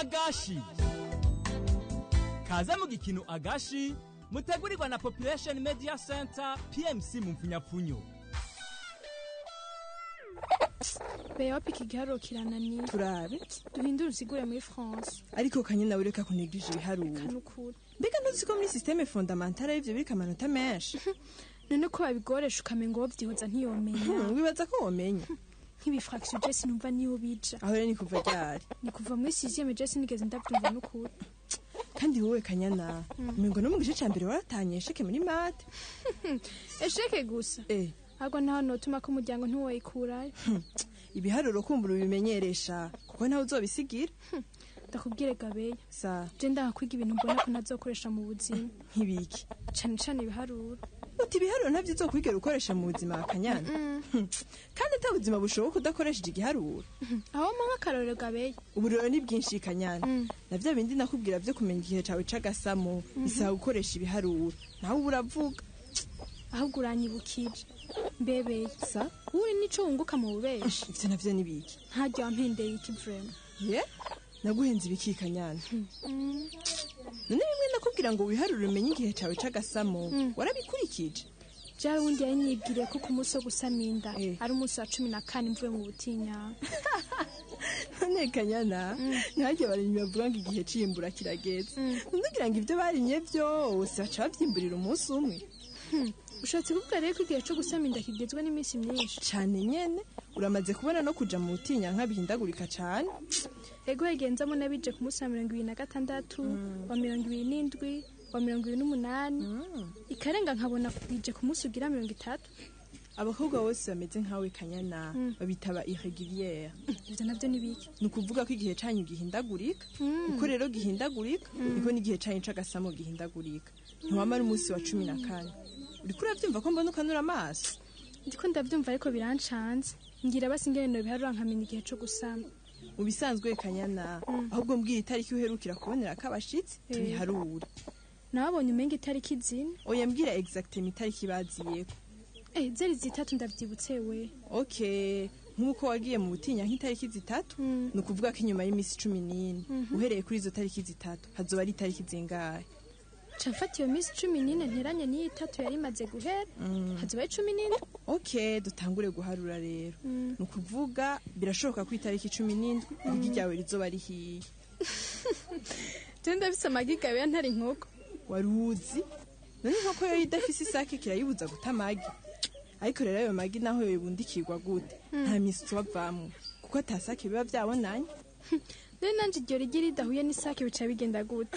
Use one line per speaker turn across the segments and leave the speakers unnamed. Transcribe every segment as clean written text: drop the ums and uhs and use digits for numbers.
agashi kaza mu gikino agashi mutegurirwa na Population Media Center PMC mu mfunyapfunyo.
Beyo piki giharo kiranani
turabe
duhindura usigure muri France
ariko kanye nawe reka kuneglige ibiharuro
kanukuri
mbega ntuziko muri systeme fondamentale y'ivyo biri kamanota menshi
none ko babigoresha ukamenga wo vyihoza ntiyomenya
wibaza ko womenya
nk'ibifraction je sinumva niyo bija
aho rero ni kuva ryari
ni kuva muri 6e je sinigeze ndavyumva n'ukuri
kandi wowe kanyana umengo no mu gice ca mbere waratanye esheke muri mate
esheke gusa ahubwo naho notuma ko umuryango ntiwoyikurayo
ibiharuro kumbura ubimenyeresha kuko ntawe uzobisigira
ndakubwire gabeya
sa
je ndakwiga ibintu mbona ko nazokoresha mu buzima
nk'ibiki
cane cane ibiharuro
uti ibiharuro ntavyo uzokwigera ukoresha mu buzima akanyana kandi ata buzima bushoboka udakoresheje igiharuro
aho mu nk'akarorero gabeya
uburiro ni bwinshi kanyana na vya bindi nakubwira vyo kumenya igihe cawe c'agasamo bisaba gukoresha ibiharuro nawe uravuga
ahubwo uranyibukije mbebeye
sa
uri nico wunguka mu bubeshi
ivyo navyo ni biki
ntaryo wampendeye iki vrema
ye naguhenze ibiki kanyana none bimwe nakubwira ngo wiharure umenye igihe cawe c'agasamo warabikurikije
jari wundi yanyibwiriye ko ku munsi wo gusaminda ari umunsi wa 14 mvuye mu butinya
none kanyana ntajye barinyi bavuga ngo igihe cimbura kirageze ntugira ngo ivyo barinye vyose baca bavyimburira umunsi umwe
ushatse kuvuga rero ko igihe co gusaminda kigezwe n'iminsi myinshi
cane nyene uramaze kubona no kuja mu butinya nk'abihindagurika cane
ego yagenzamo nabije ku munsi wa 26 wa 27 wa 28 ikarenga nkabona bije ku munsi ugira 30
abakobwa bose bameze nkawe kanyana babitaba irrégulière
ivyo navyo nibiki
ni ukuvuga ko igihe canyu gihindagurika uko rero gihindagurika niko n'igihe canyu c'agasamo gihindagurika ntiwamara umunsi wa 14 uriko uravyumva ko mbona ukanura amaso
ndiko ndavyumva ariko birancanze ngira basi ingene biharura nkamenya igihe co gusama
mu bisanzwe kanyana ahubwo mbwira itariki uherukira kubonera kabashitsi tubiharure
nabonye umenga itariki zine
oya mbwira exactement itariki baziyeko
zeri zitatu ndavyibutse we
okay nkuko wagiye mu butinya nk'itariki zitatu ni ukuvuga ko inyuma y'imisi 14 uhereye kuri izo tariki zitatu hazoba ari itariki zingahe
Chafati yo misi 14 nteranye ni 3 yari maze guhera hazoba 17
okay dutangure guharura rero ni ukuvuga birashoboka ko itariki 17 igi ryawe rizoba rihiye
tenda bisa magiga ya ntari nkoko
waruzi none nkoko yo idafise isake kirayibuza gutamagi ariko rero ayo magi naho yo ibundikirwa gute nta misi tubavamwe kuko atasake biba vyabonanye
none nanje iryo rigira ridahuye n'isake bica bigenda gute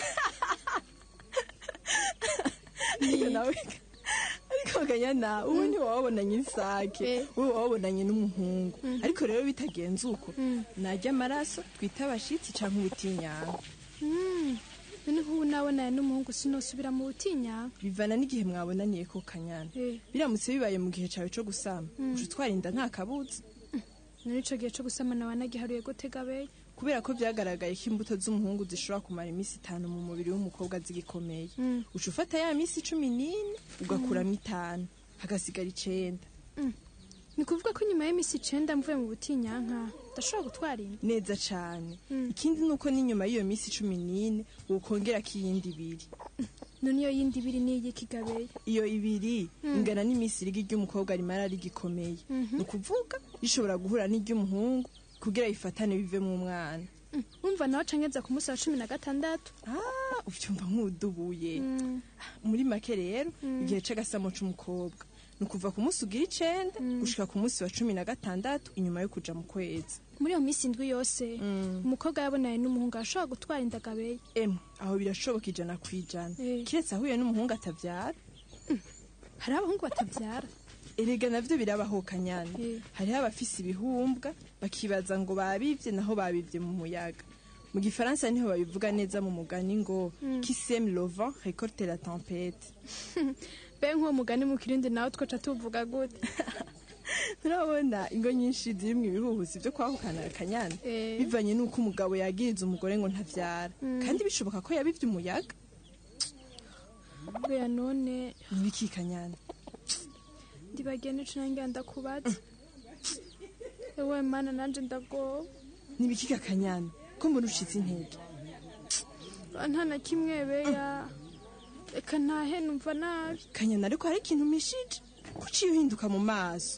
ariko kanyana ubu ntiwabonanye isake wowe wabonanye n'umuhungu ariko rero bitagenze uko najya amaraso twita abashitsi canke ubutinyanga
none nk'ubu nabonanye n'umuhungu sinosubira mu butinyanga
bivana n'igihe mwabonaniye ko kanyana biramutse bibaye mu gihe cawe co gusama uca utwarinda nta kabuza
none ico gihe co gusama nawe nagiharuye gute gabeya
kubera ko vyagaragaye ko imbuto z'umuhungu zishobora kumara imisi 5 mu mubiri w'umukobwa zigikomeye uca ufata ya misi 14 ugakuramo 5 hagasigara 9
ni kuvuga ko nyuma y'imisi 9 mvuye mu butinyanka ndashobora gutwara inda
neza cane ikindi nuko n'inyuma y'iyo misi 14 ukongera kiyindi 2
none iyo yindi 2 ni iki gabeya
iyo 2 ingana n'imisi rigi ry'umukobwa rimara rigikomeye ni kuvuga rishobora guhura n'iry'umuhungu kugira ifatane bive mu mwana
umva nawe cangeza ku munsi wa 16
uvyumva nk'udubuye muri make rero igihe c'agasamo c'umukobwa nukuva ku munsi ugira 9 gushika ku munsi wa 16 inyuma yo kuja mu kwezi
muri iyo minsi indwi yose umukobwa yabonaye n'umuhungu ashobora gutwara inda gabeya
aho birashoboka 100% kiretse ahuye n'umuhungu atavyara
hari abahungu batavyara
erega navyo birabaho kanyana hariho abafise ibihumbwa bakibaza ngo babivye naho babivye mu muyaga mu gifaransa niho babivuga neza mu mugani ngo qui sème le vent récolte la tempête
nko mugani mu kirindi nawe twaca tuvuga gute
turabona ingo nyinshi ziri mu ibihuhusi byo kwahukana kanyana bivanye nuko umugabo yagiriza umugore ngo ntavyara kandi bishoboka ko yabivye umuyaga
bwa none
nibiki kanyana
ndibagene cunange ndakubaza ewe mana nanje ndago
nibiki kanyana ko mbona ushitse intege
nta na kimwe beya reka ntahe numva nabi
kanyana ariko hari ikintu mishije kuciye uhinduka mu maso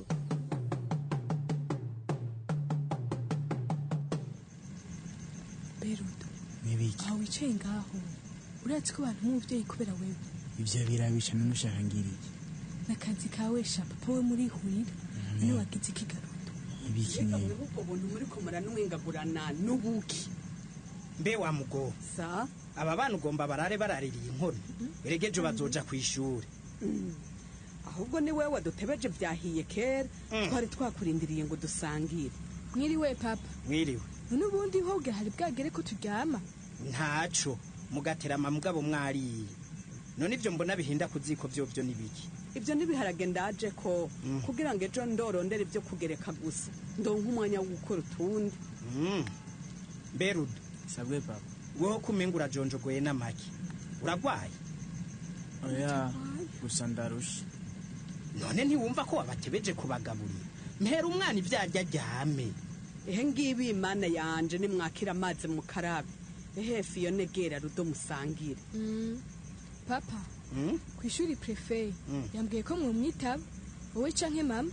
berudo
Nibiki?
aho wicaye ngaho uratse ko abantu nk'umubyeyi kubera wewe
Ivyo birabisha n'ushaka ngiriki.
n'akazi kawe sha papa we muri hurira ni wagize ikigarudo
Ibiki
Reka
nyene.
ubwo buntu muri ko muranwingagurana n'ubuki.
mbe wa mugo
Sa
aba bana ugomba barare baraririye inkono eregeje bazoja kw'ishuri
ahubwo ni wewe dutebeje vyahiye kera twari twakurindiriye ngo dusangire.
mwiriwe papa
mwiriwe
none ubundi hoge hari bwagere ko turyama
ntaco mugaterama mugabo mwariye none ivyo mbona bihinda ku ziko vyovyo nibiki
Ibyo nibiharage ndaje ko kugira ngo ejo ndorondere ibyo kugereka gusa. Ndonka umwanya wo gukora utundi.
mberudo
Sabwe papa.
weho kumenga urajonjogoye n'amaki uragwaye
Oya, gusa ndarusha.
none ntiwumva ko wabatebeje kubagaburira mpera umwana ivyarya ryame
Ehe ngibi imana yanje nimwakira amazi mu karabe. Ehefi yo negera rudo musangire.
papa ku ishuri prefe yambwiye ko mwumwitaba wowe canke mama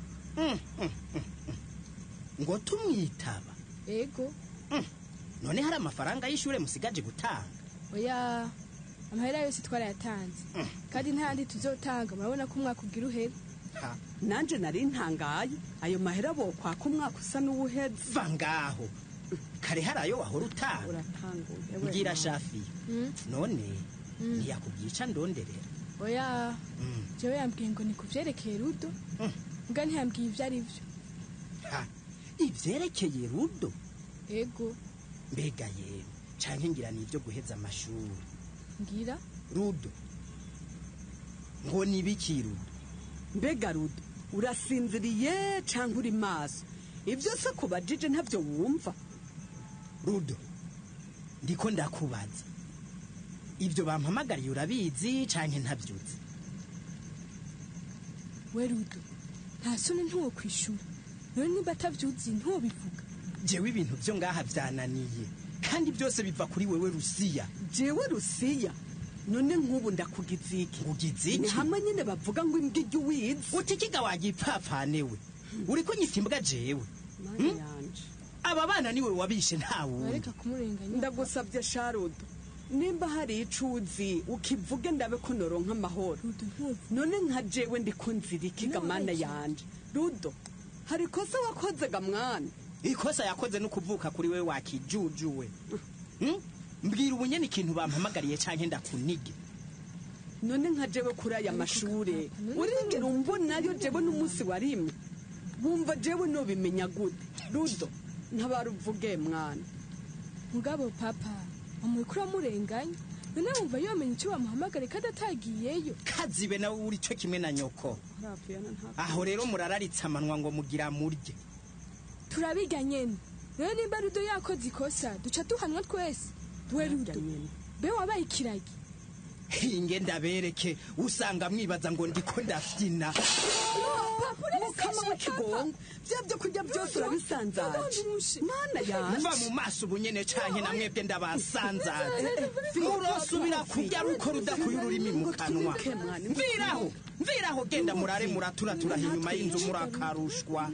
ngo tumwitaba
ego
none hari amafaranga y'ishure musigaje gutanga
oya amahera yose twarayatanze kandi ntandi tuzotanga murabona ko umwaka ugira uhera
Ha,
Nanje nari ntangaye ayo mahera bokwaka umwaka usa n'uwuheze.
va ngaho kare hari ayo wahora utanga
Uratanguye.
mbwira shafi none ntiyakubwiye ica ndonderera
oya jewe yambwiye ngo ni kuvyerekeye rudo mbwa ntiyambwiye ivyo ari vyo
Ha, ivyerekeye rudo
ego
mbega yewe canke ngira nivyo guheza amashuri
ngira
rudo ngo nibiki rudo
Mbega rudo urasinziriye canke uri maso? Ibyo se kubajije ntavyo wumva.
rudo ndiko ndakubaza ivyo bampamagariye urabizi canke ntavyuzi
we rudo nta soni ntuwo kwishura none niba atavyuzi ntuwobivuga
jewe ibintu vyo ngaha vyananiye kandi byose biva kuri wewe rusiya
Jewe Rusiya none nk'ubu ndakugize iki?
ugize
Ni
iki
hamwe nyine bavuga ngo imbwa ijya uwizi.
utikiga wagipfapfane we uriko nyita imbwa jewe
Mana yanje.
aba bana niwe wabishe nta wundi
bareka kumurenganya
Ndagusabye Sharudo. Nimba hari icuzi ukivuge ndabe ko noronka amahoro.
rudo ntuwovuga
None nka jewe ndiko nzirikiga mana yanje. Rudo hari kosa wakoze ga mwana.
ikosa yakoze no kuvuka kuri wewe wakijujuwe mbwira ubunyene ikintu bampamagariye canke ndakunige
None nka jewe kuri aya mashure urigera umbonayo jewe n'umunsi warimwe. Bumva jewe no bimenya gute. Rudo ntabaruvuge mwana.
mugabo papa amurikura amurenganya none wumva yomenya icyo bamuhamagare kandi atagiyeyo
kazibe nawe uri cyo kimwe na nyoko
Rapiyana nta.
aho rero murararitse amanwa ngo mugira murye
turabiga nyene rero nimba rudo yakoze ikosa duca duhanwa twese we rudo be wabaye ikiragi
hinge ndabereke usanga mwibaza ngo ndiko ndavyina
Mukama w'ikigongo vyavyo kurya byose urabisanzaje. Mana yanje.
mva mu maso ubunyene canke namwebwe ndabasanzaze murosubira kurya ruko rudakuye ururimi mu kanwa mviraho genda murare muraturatura inyuma y'inzu murakarushwa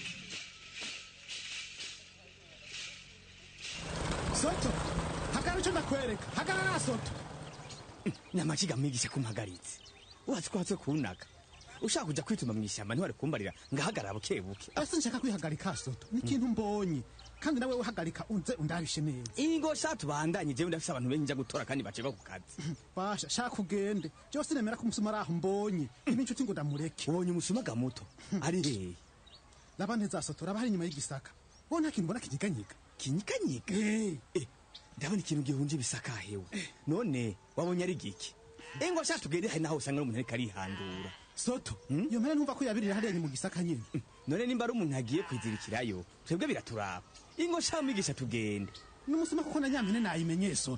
Soto, hagarara icyo ndakwereka, hagarara Soto.
namakiga mwigisha kumpagaritse watse kwatse kunaga ushaka kuja kwituma mwishyamba ntiwari kumbarira ngahagarara bukebuke
Ese nshaka kwihagarika Soto, ni ikintu mbonye. Kandi nawe uhagarika unze undabishe neza.
ingo shatu bandanye jewe ndafise abantu benshi nja gutora kandi baceba ku kazi
Basha, shaka ugende. Byose nemera ko umusuma araho mbonye. Ibi inshuti ngo ndamureke.
ubonye umusumaga muto ari hehe
Laba neza Soto, raba hari inyuma y'igisaka. Wowe nta kintu mbona kinyeganyega.
kinyikanyiga ndabona ikintu gihunje ibisaka hewe none wabonye ari giki ingo shatu gende hari naho usanga umuntu ariko arihandura
Soto, iyo mpera ntumva ko yabirira hariya mu gisaka nyine.
none nimba ari umuntu agiye kwizirikirayo twebwe biraturaba ingo sha mwigisha tugende
N'umusuma kuko na nyampene nayimenye Soto.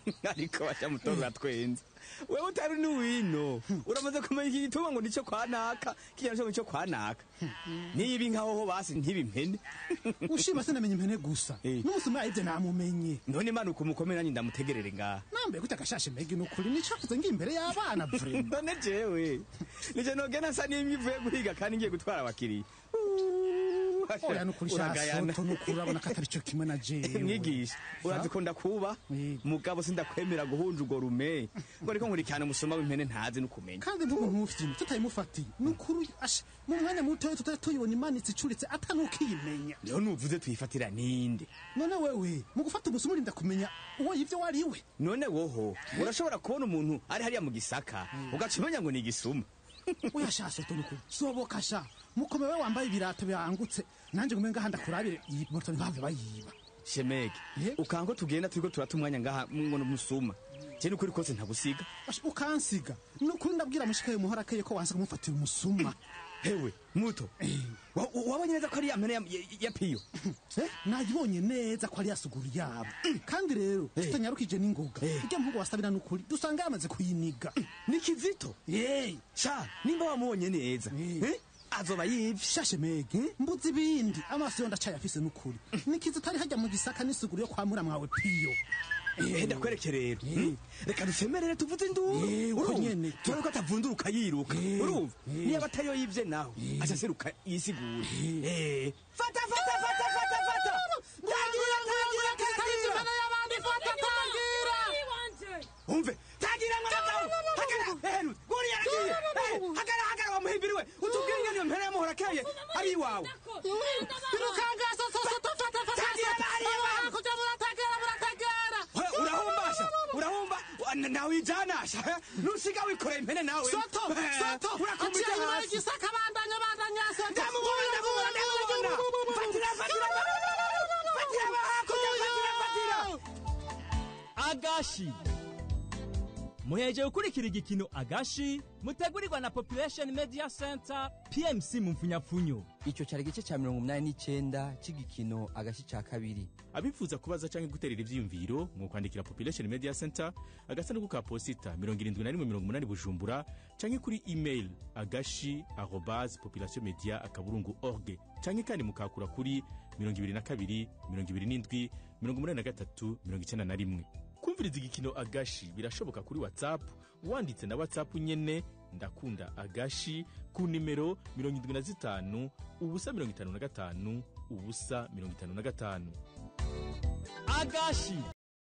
ariko basha mutorora twenza wewe utari n'uwino uramaze kumenya iki gituma ngo nico kwanaka kijana cyo nico kwanaka nibi nkaho ho basi ntibimpene
ushima sinamenye impene gusa n'umusuma yivye namumenye
none imana ukumukomera nanyi ndamutegerere ngaha
nambe gute agashashe mege n'ukuri nicavuze ngimbere y'abana vrema
none jewe nije nogena nsa n'imyivuye guhiga kandi ngiye gutwara abakiriya
oya n'ukuri shasoto n'ukuri urabona ko atari cyo kimwe na jewe
mwigisha urazi ko ndakuba mugabo sindakwemera guhunja urwo rume ngo ariko nkurikirana umusoma w'impene ntazi n'ukumenya
kandi ntumuntu mufite tutayimufatiye n'ukuri ashe mu mwanya muto tutari tuyibona imanitse icuritse atanukiyimenya
rero nuvuze tuyifatira ninde
none wewe mu gufata umusuma urinda kumenya uwo yivyo wariwe
none woho urashobora kubona umuntu ari hariya mu gisaka ugaca umenya ngo ni igisuma
oya shasoto n'ukuri soboka sha mukomewe wambaye ibirato bihangutse nanje ngumenga handa kurabire iyi moto ntave bayiba
shemege ukanko tugenda turiko turata umwanya ngaha ngono musuma je n'ukuri kose ntagusiga
ukansiga n'ukuri ndabwira mushikaye muhora keye ko wansa kumufatira umusuma
hewe muto wabonye neza ko ari amene ya piyo
nagibonye neza ko ari yasuguru yabo kandi rero tutanyarukije n'ingoga ijya mpugo wasabira n'ukuri dusanga yamaze kuyiniga
ni kizito sha nimba wamubonye neza azoba yivye
shashe mege mbuzi ibindi amaso yo ndacaye afise n'ukuri nikizito ari hajya mu gisaka n'isuguru yo kwamura mwawe piyo
ndakwereke rero reka dusemerere tuvuze induru
uko nyene
turabona ko atavunduruka yiruka urumva niba atariyo yivye naho aca aseruka yisigura fata umve tagira mwagabo hagara guriya yagiye hagara wamuhimbiriwe utubwire ingene iyo mpera yamuhora keye ari iwawe
irukanga fata
tagira bari iwawe
kuja murategera
urahumbasha urahumba nawe ijanasha nusiga wikoreye impene nawe
soto
urakumbita hasi
igisaka bandanya soto
ndamubona fatira
agashi muheje gukurikira igikino agashi mutegurirwa na Population Media Center PMC mu mfunyapfunyo.
Ico cari gice ca 89 c'igikino agashi ca kabiri.
Abifuza kubaza canke guterera ivyiyumviro mu kwandikira Population Media Center agasanduku ka posita 7180 Bujumbura canke kuri email agashi@populationmedia.org canke kandi mukakura kuri 22 27 83 91. Kumviriza igikino agashi birashoboka kuri WhatsApp wanditse na WhatsApp nyene ndakunda agashi ku nimero 75 ubusa 55 ubusa 55.
Agashi